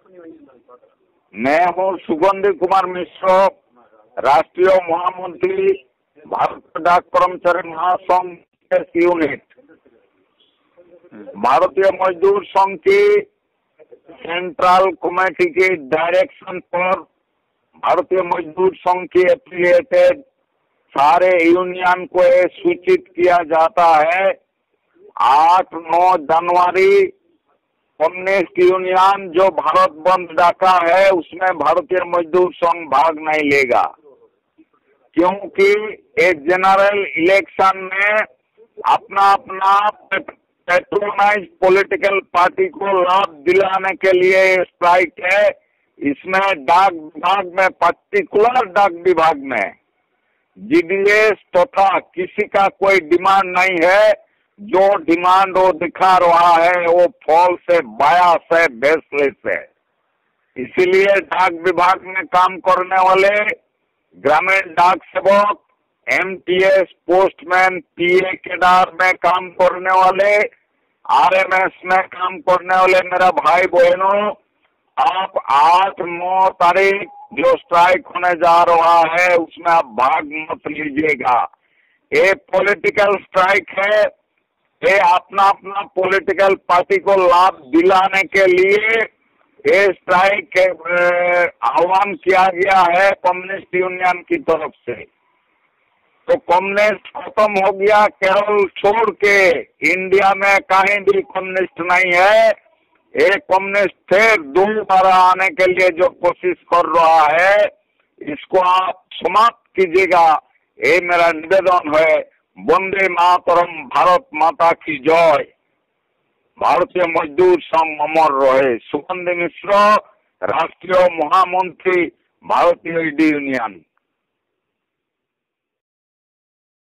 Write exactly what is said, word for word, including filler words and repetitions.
मैं हूँ सुगंधी कुमार मिश्र, राष्ट्रीय महामंत्री भारतीय डाक कर्मचारी महासंघ यूनिट। भारतीय मजदूर संघ की सेंट्रल कमेटी के डायरेक्शन पर भारतीय मजदूर संघ की एफिलिएटेड सारे यूनियन को ये सूचित किया जाता है, आठ नौ जनवरी कम्युनिस्ट यूनियन जो भारत बंद डाका है उसमें भारतीय मजदूर संघ भाग नहीं लेगा, क्योंकि एक जनरल इलेक्शन में अपना अपना पेट्रोनाइज पॉलिटिकल पार्टी को लाभ दिलाने के लिए स्ट्राइक है। इसमें डाक विभाग में, पर्टिकुलर डाक विभाग में जीडीएस तथा तो किसी का कोई डिमांड नहीं है। जो डिमांड वो दिखा रहा है वो फॉल्स है, बायस है, बेसलेस है। इसीलिए डाक विभाग में काम करने वाले ग्रामीण डाक सेवक, एमटीएस, पोस्टमैन, पीए केडर में काम करने वाले, आरएमएस में काम करने वाले मेरा भाई बहनों, आप आठ नौ तारीख जो स्ट्राइक होने जा रहा है उसमें आप भाग मत लीजिएगा। ये पॉलिटिकल स्ट्राइक है, ये अपना अपना पॉलिटिकल पार्टी को लाभ दिलाने के लिए ये स्ट्राइक आह्वान किया गया है कम्युनिस्ट यूनियन की तरफ से। तो कम्युनिस्ट खत्म हो गया, केरल छोड़ के इंडिया में कहीं भी कम्युनिस्ट नहीं है। एक कम्युनिस्ट थे, दोबारा आने के लिए जो कोशिश कर रहा है इसको आप समाप्त कीजिएगा, ये मेरा निवेदन है। वंदे मातरम, भारत माता की जय। भारतीय मजदूर संघ अमर रहे। सुगंधी मिश्र, राष्ट्रीय महामंत्री, भारतीय यूनियन।